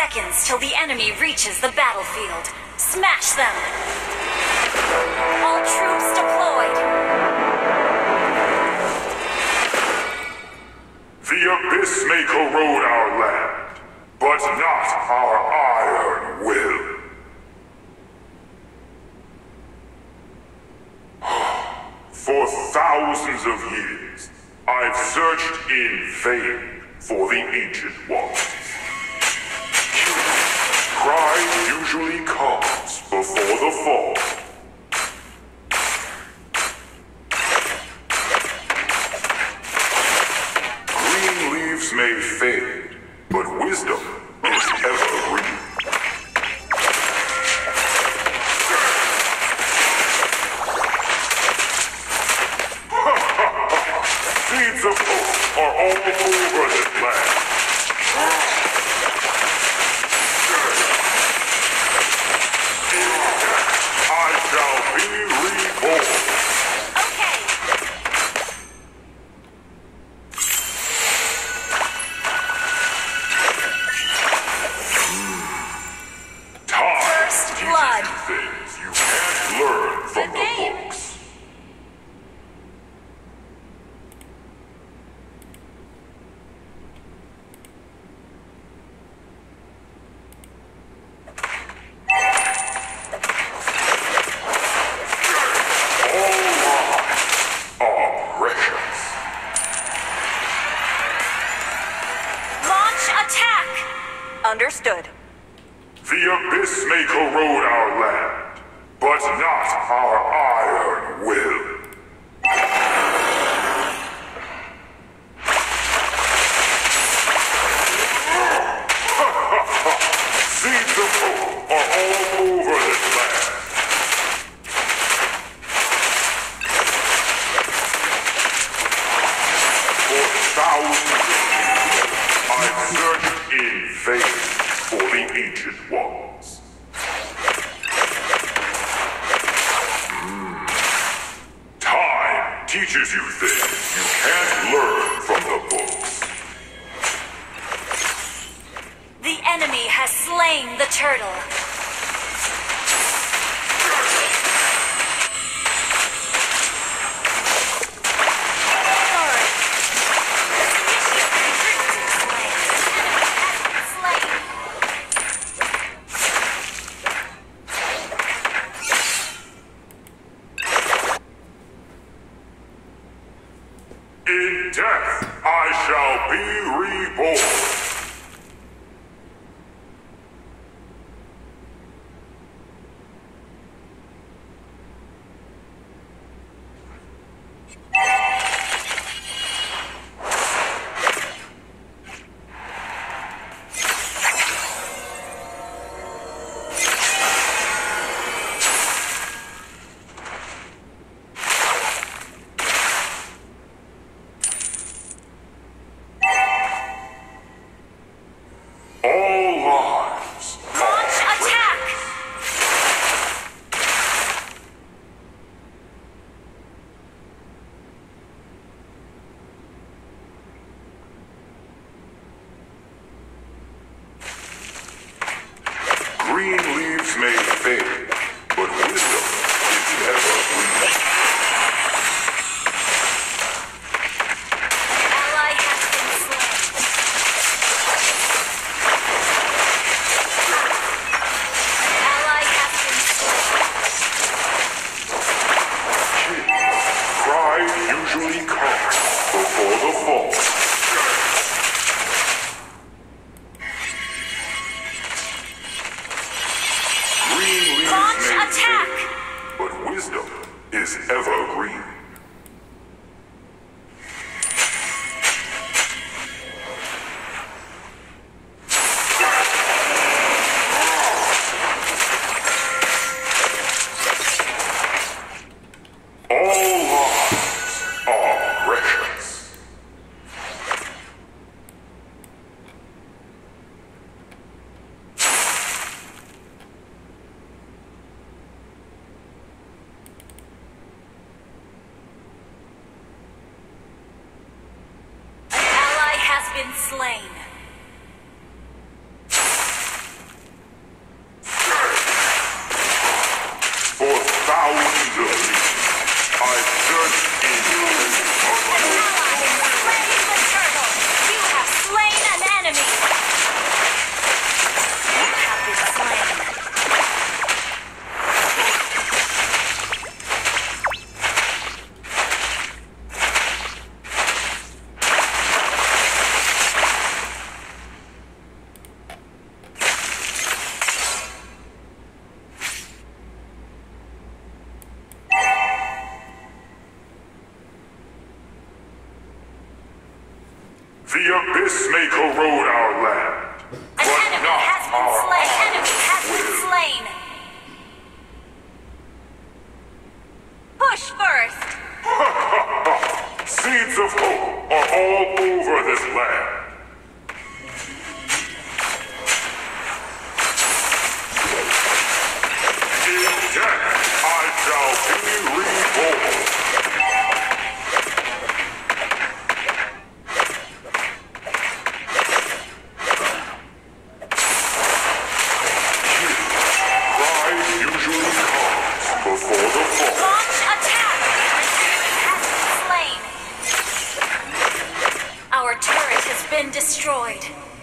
seconds till the enemy reaches the battlefield. Smash them! All troops deployed! The Abyss may corrode our land, but not our iron will. For thousands of years, I've searched in vain for the Ancient Ones. Pride usually comes before the fall. Green leaves may fade, but wisdom is evergreen. Seeds of hope are all over this land. I shall be reborn. Okay. Time First teaches blood. you things you can't learn from the books. Understood. The Abyss may corrode our land, but not our iron will. Seeds of hope are all over this land. For thousands of years, I've searched in vain for the Ancient Ones. Time teaches you things you can't learn from the books. The enemy has slain the turtle. In death, I shall be reborn. All lives Launch attack! green leaves may fade, but wisdom is never green. Ally has been slain. Ally has been slain. Pride usually comes before the fall. Green leaves Launch may attack! fade, but wisdom is evergreen. All lives are precious. An ally has been slain. thousands of years, I've searched in vain. Slay the turtle! You have slain an enemy! You have been slain. The abyss may corrode our land, An but enemy not has been our slain! heart. Enemy has been slain! Push first! Seeds of hope are all over this land. In death, I shall be reborn. Pride usually comes before the fall. Launch attack! An enemy has been slain! Our turret has been destroyed.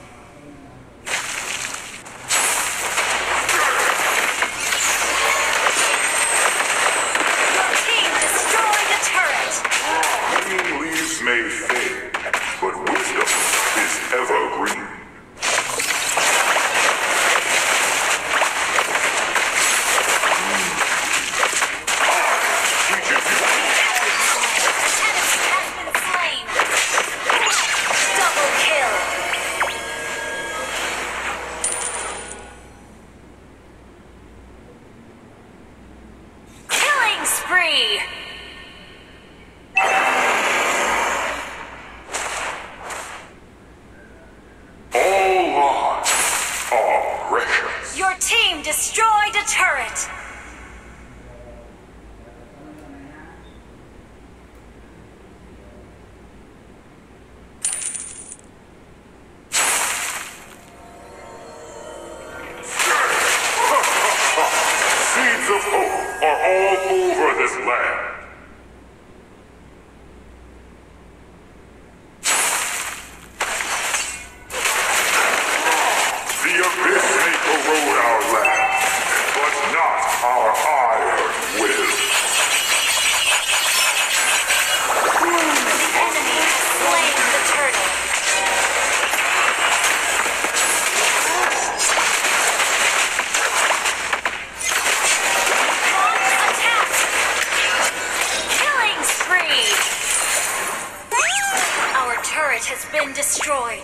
Your team destroyed a turret! Green leaves may fade, but wisdom is evergreen. Teaches you Enemy has been slain! Double kill! Killing spree! all lives are precious. Your team destroyed a turret! Seeds of hope are all over this land. The abyss may corrode our land, but not our iron will. Enemy has slain the turtle! Launch attack! Killing spree! Our turret has been destroyed.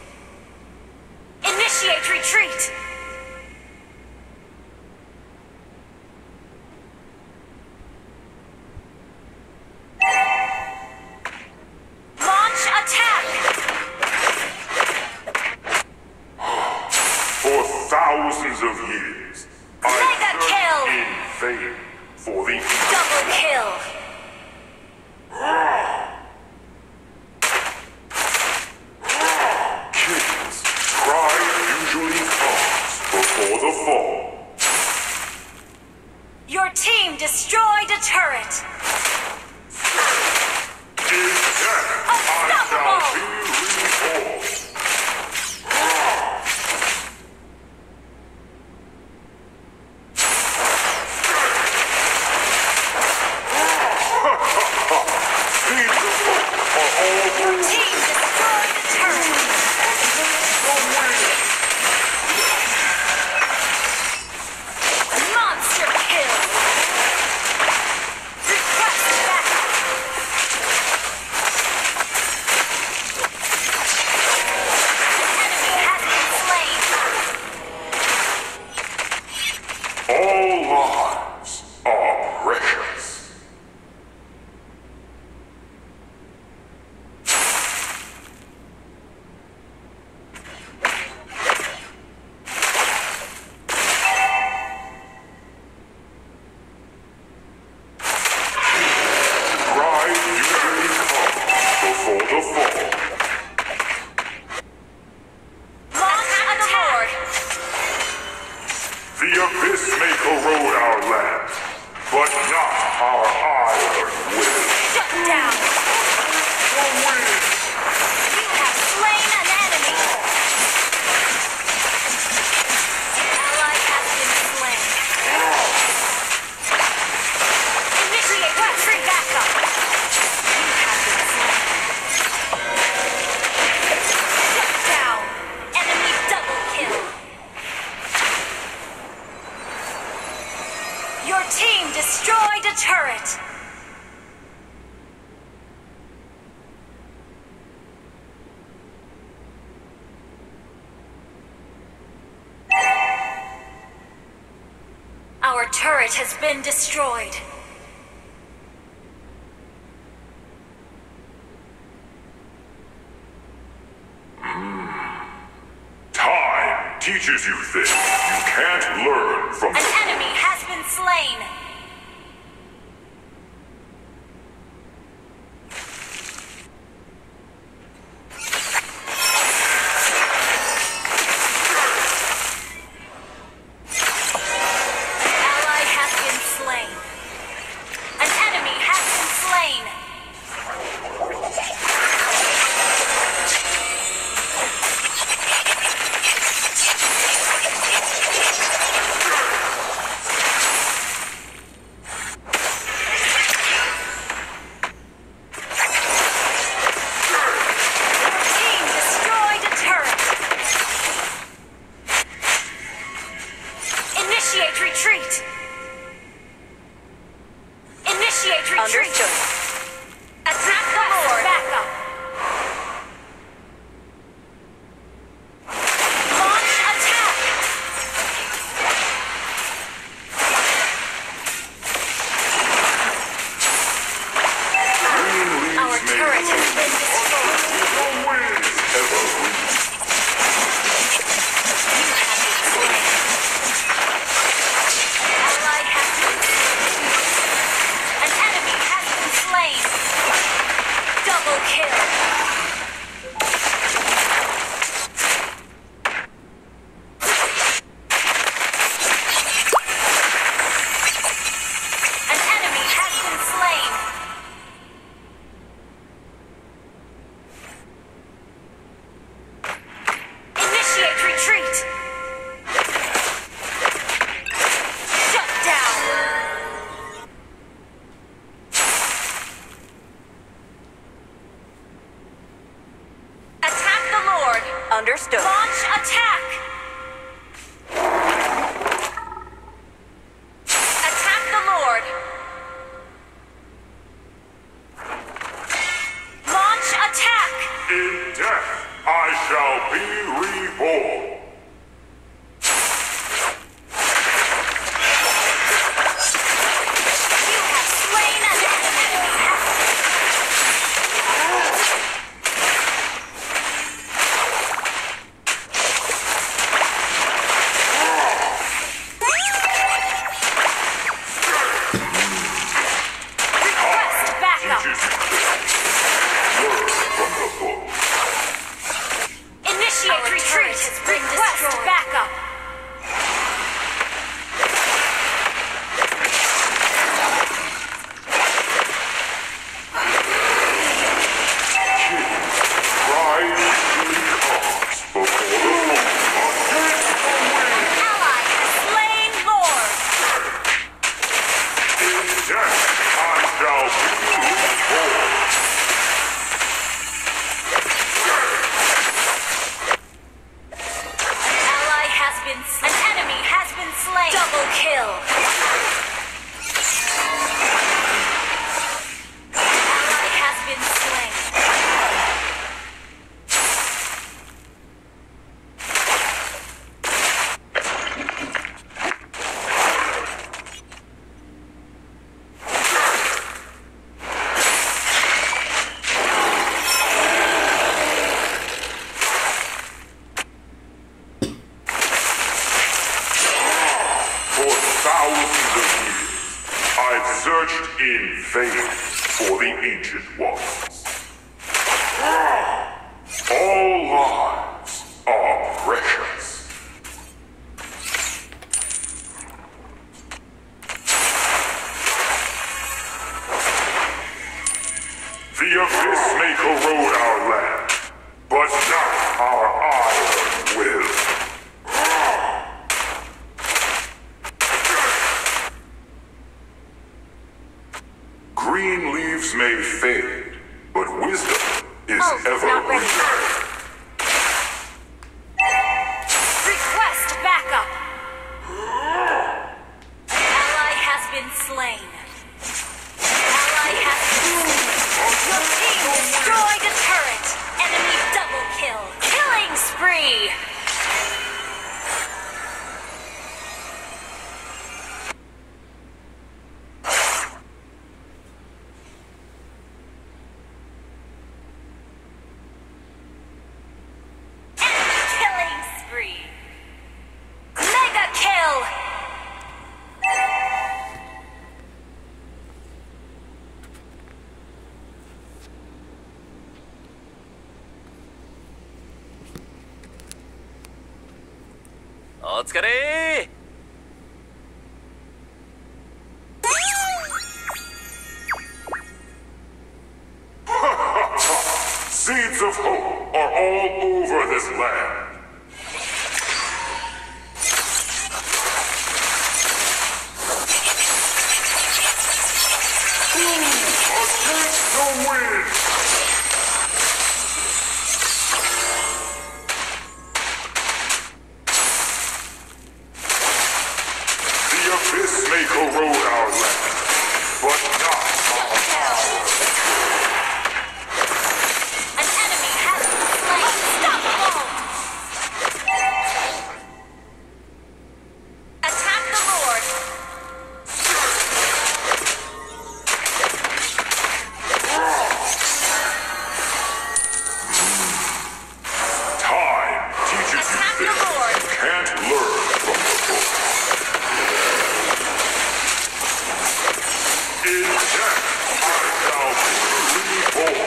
Initiate retreat! Launch attack! For thousands of years, Mega I've kill! searched in vain for the Double kill! kings. Pride usually comes before the fall. Your team destroyed a turret! In death, I shall be reborn. Seeds of hope are all Your over team destroyed a turret! the wind. Monster kill! Our iron will. Shut down! You have slain an enemy! An ally has been slain. Initiate retreat backup! You have been slain. Shut down! Enemy double kill! Your team destroyed a turret! Our turret has been destroyed. Time teaches you things you can't learn from An enemy has been slain. Ally has been slain. An enemy has been slain. Team destroyed a turret. Initiate retreat. Initiate retreat. Understood. Attack the Lord. Backup. Launch attack. Our turret has been destroyed. You have been slain. Ally has been slain. An enemy has been slain. Double kill. An enemy has been slain. Initiate retreat. Shut down. Attack the Lord. Understood. Launch attack. Attack the Lord. Launch attack. In death, I shall be reborn. You have slain an enemy. Request backup. Teaches you things. Learn from the book. Initiate retreat. Request backup. Pride usually comes before the An ally has slain Lord. In death, I shall be reborn. Ally has been slain. An enemy has been slain. Double kill. Ally has been slain. For thousands of years, I've searched in vain for the Ancient Ones. All lives are precious. corrode our land, but not our iron will. Green leaves may fade, but wisdom is ever not ready. greener. Request backup. Ally has been slain. Ally has been slain. Your team destroyed a turret. Enemy double kill. Killing spree. Mega kill! Seeds of hope are all over this land. Attempt to win! The abyss may corrode our land, but not our power. An enemy has been slain. Unstoppable! Attack the Lord! Time teaches Attack you the things Lord. you can't learn from the book. In death, I shall be reborn.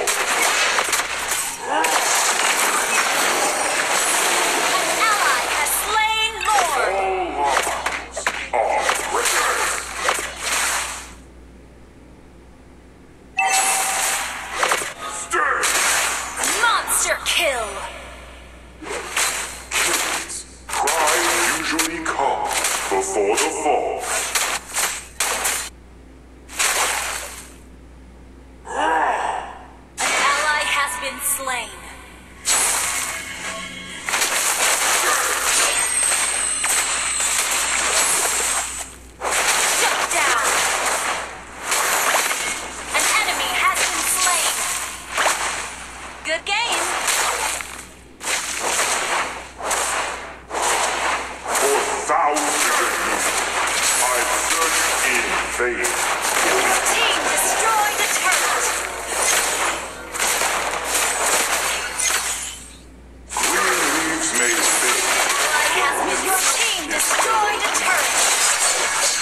An ally has slain Lord! All lives are precious. Stay! Monster kill! Pride usually comes before the fall. An ally has been slain. Shut down! An enemy has been slain. Good game. For thousands of years, I've searched in vain for Your team destroyed a turret. green leaves may fade. Ally has been. Your team destroyed a turret.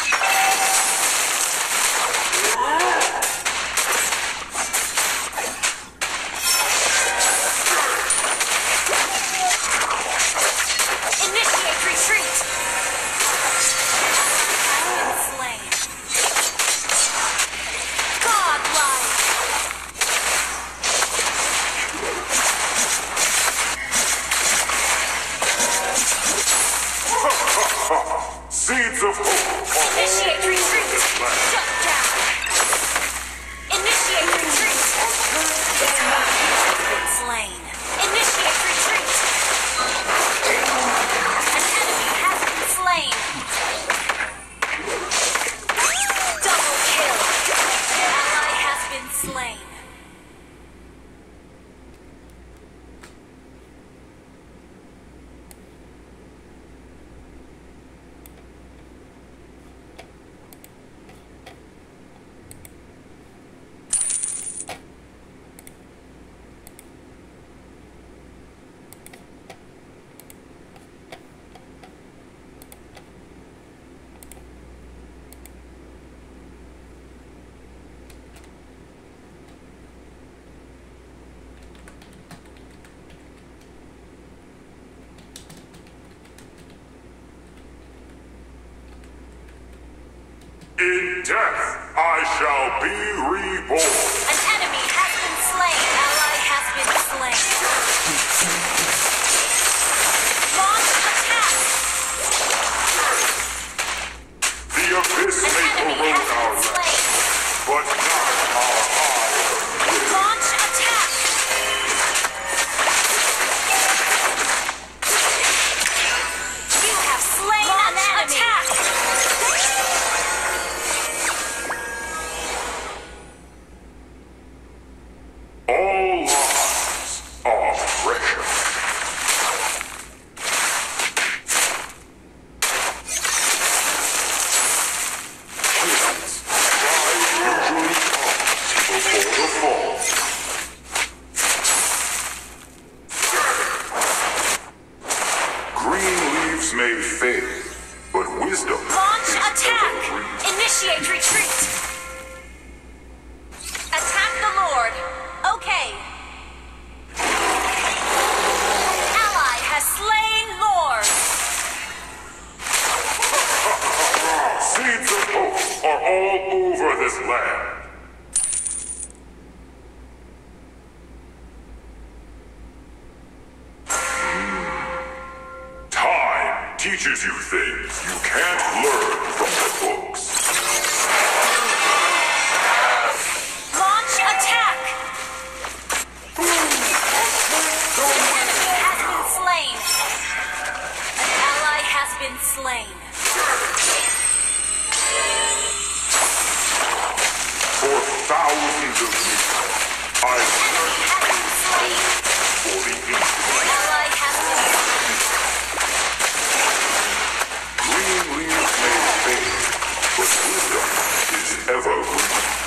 Initiate retreat. Has been slain. Godlike. Seeds of hope are Initiate all retreat. over this land. Shut down. Initiate retreat. Has been slain. Initiate retreat. An enemy has been slain. Double kill. Ally has been slain. In death, I shall be reborn. An enemy has been slain. Ally this land. Time teaches you things you can't learn from the books. Launch attack! An enemy has been slain. An ally has been slain. For thousands of years, I've Enemy has been slain. for the ancient. An ally has been slain. Green leaves may fade, but wisdom is ever green.